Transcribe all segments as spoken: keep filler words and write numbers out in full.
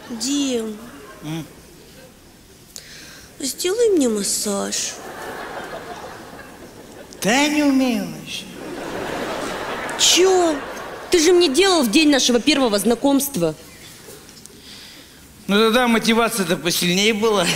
Дим, М? сделай мне массаж. Да я не умею вообще. Чё? Ты же мне делал в день нашего первого знакомства. Ну тогда мотивация-то посильнее была.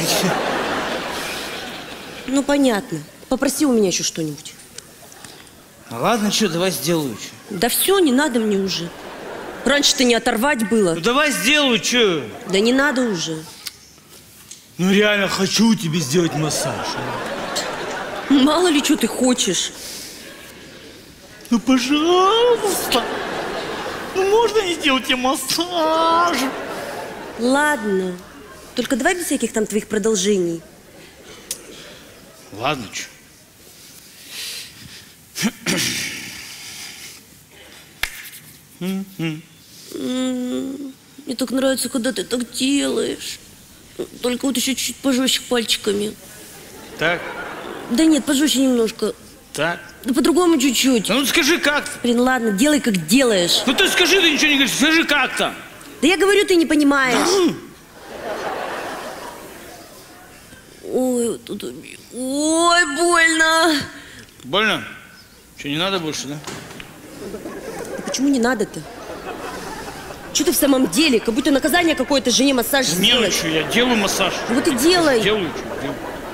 Ну, понятно. Попроси у меня еще что-нибудь. Ну, ладно, что, давай сделаю. Чё. Да все, не надо мне уже. Раньше-то не оторвать было. Ну давай сделаю, что? Да не надо уже. Ну реально хочу тебе сделать массаж. Мало ли, что ты хочешь. Ну, пожалуйста. Ну, можно не сделать тебе массаж? Ладно. Только давай без всяких там твоих продолжений. Ладно, что? Мне так нравится, когда ты так делаешь. Только вот еще чуть-чуть пожестче пальчиками. Так, Да нет, пожестче немножко. так. Да по-другому чуть-чуть. Ну скажи как-то. Блин, ладно, делай, как делаешь. Ну ты скажи, ты ничего не говоришь, скажи как-то. Да я говорю, ты не понимаешь. Ой, вот тут... Ой, больно. Больно? Что, не надо больше, да? Да почему не надо-то? Что ты в самом деле? Как будто наказание какое-то жене массаж Не, ну сделать. что, я делаю массаж. Ну вот и делай. Делаю, что, делаю.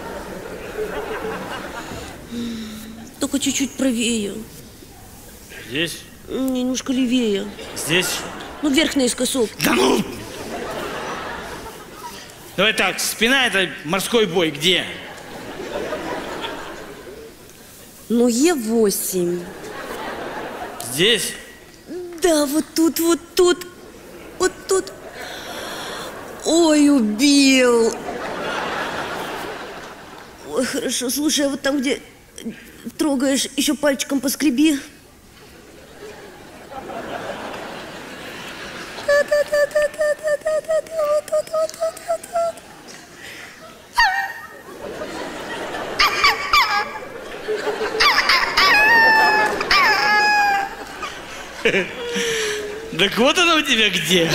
Только чуть-чуть правее. Здесь? Немножко левее. Здесь? Ну, вверх наискосок. Да ну! Давай так, спина — это морской бой, где? Ну, Е восемь. Здесь? Да, вот тут, вот тут. Вот тут. Ой, убил. Ой, хорошо. Слушай, а вот там, где трогаешь, еще пальчиком поскреби. Так вот она у тебя где?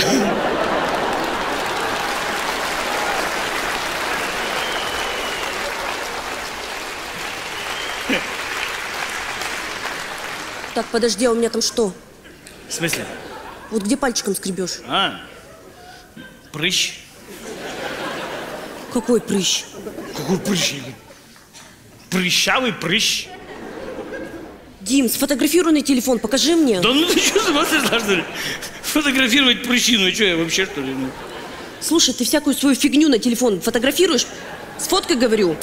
Так, подожди, а у меня там что? В смысле? Вот где пальчиком скребешь? А? Прыщ. Какой прыщ? Какой прыщ? Прыщавый прыщ. Дим, сфотографируй на телефон, покажи мне. Да ну ты что, с ума сошла, что ли? Фотографировать прыщи, ну что я вообще, что ли? Ну? Слушай, ты всякую свою фигню на телефон фотографируешь? Сфоткай, говорю.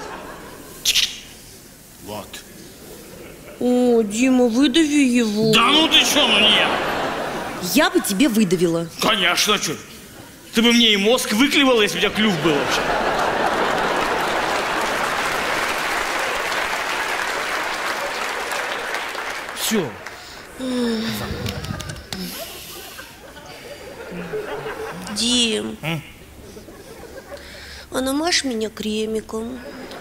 Вот. О, Дима, выдави его. Да ну ты что, ну нет. Я бы тебе выдавила. Конечно, что? Ты бы мне и мозг выклевала, если бы у тебя клюв был вообще. Все. Дим, М? а намажь меня кремиком.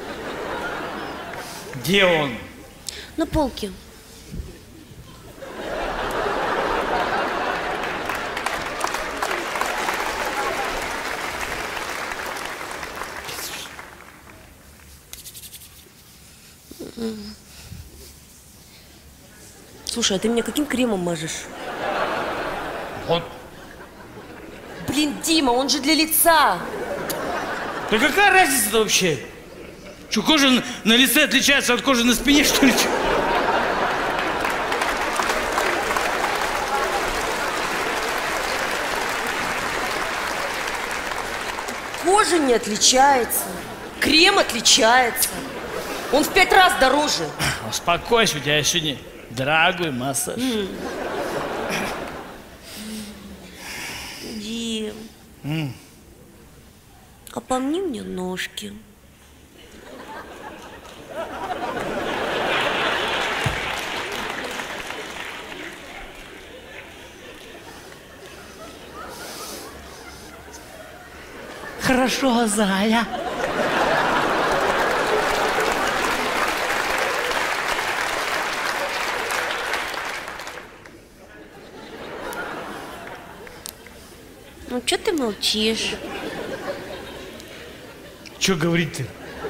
Где он? На полке. Слушай, а ты меня каким кремом мажешь? Он. Блин, Дима, он же для лица. Да какая разница-то вообще? Что, кожа на, на лице отличается от кожи на спине, что ли? Кожа не отличается. Крем отличается. Он в пять раз дороже. Успокойся, у тебя сегодня дорогой массаж. Дим, М. а помни мне ножки. Хорошо, Зая. Ну, что ты молчишь? Что говорить-то?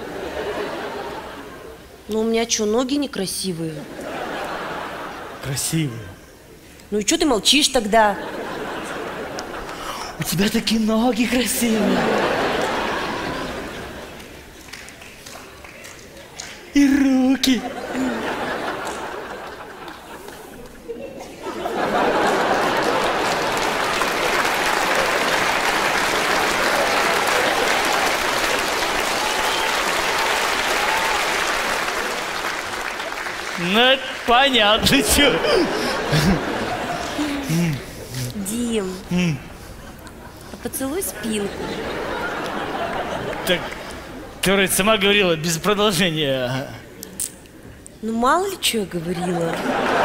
Ну, у меня что, ноги некрасивые? Красивые. Ну и что ты молчишь тогда? У тебя такие ноги красивые. И руки. Ну, понятно, что. Дим, а поцелуй спинку. Так, ты вроде сама говорила, без продолжения. Ну, мало ли что я говорила.